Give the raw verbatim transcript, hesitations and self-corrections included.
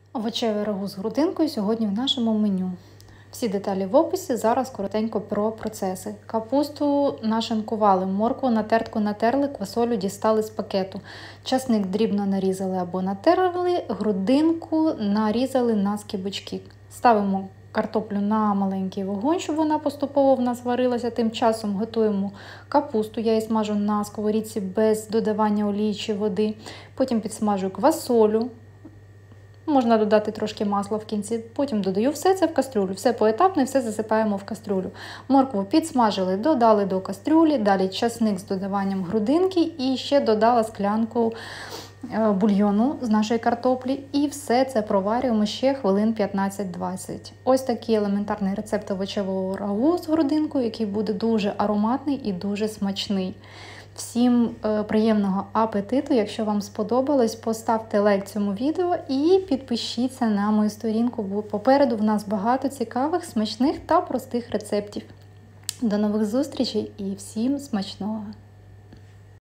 Овочеве рагу з грудинкою сьогодні в нашому меню. Всі деталі в описі, зараз коротенько про процеси. Капусту нашинкували, моркву на тертку натерли, квасолю дістали з пакету. Часник дрібно нарізали або натерли, грудинку нарізали на скибочки. Ставимо картоплю на маленький вогонь, щоб вона поступово в нас варилася. Тим часом готуємо капусту, я її смажу на сковорідці без додавання олії чи води. Потім підсмажую квасолю. Можна додати трошки масла в кінці, потім додаю все це в кастрюлю, все поетапно і все засипаємо в кастрюлю. Моркву підсмажили, додали до кастрюлі, далі часник з додаванням грудинки і ще додала склянку бульйону з нашої картоплі. І все це проварюємо ще хвилин п'ятнадцять-двадцять. Ось такий елементарний рецепт овочевого рагу з грудинкою, який буде дуже ароматний і дуже смачний. Всім приємного апетиту! Якщо вам сподобалось, поставте лайк цьому відео і підпишіться на мою сторінку, бо попереду в нас багато цікавих, смачних та простих рецептів. До нових зустрічей і всім смачного!